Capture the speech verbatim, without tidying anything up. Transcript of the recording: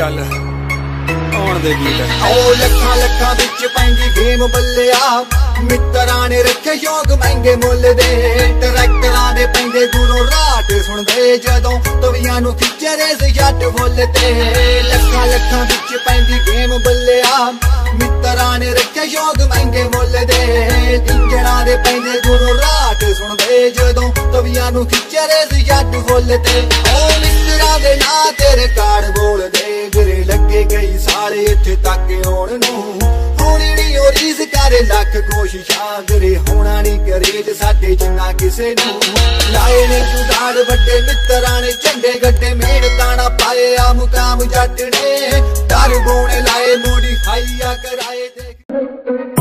चल आउण दे गीत ओ लखां लखां विच पैंदी गेम बल्लिया मित्तरां ने रखे शौक महंगे मुल दे ट्रैक्टरां दे पैंदे दूरों राट सुणदे जदों तवियां नूं खिच्चे रेस जट फुल ते लखां लखां विच पैंदी गेम बल्लिया मित्तरां ने रखे शौक महंगे मुल दे इंजणां दे पैंदे दूरों राट सुणदे जदों तवियां नूं खिच्चे रेस जट फुल ते ओ मित्तरां दे नां तेरे कार्ड बोल दे गिरे लगे कई साल इत्थे तक आउण नूं होणी नी ओ रीस करे लख कोशिशां गिरे होना नी करेज साडे जिन्ना किसे नूं लाए ने जुगाड़ वड्डे मित्तरां ने झंडे गड्डे मेहनतां नाल पाए आ मुकाम जट ने डर बोने लाए मोड़ी खाइया कराए दे।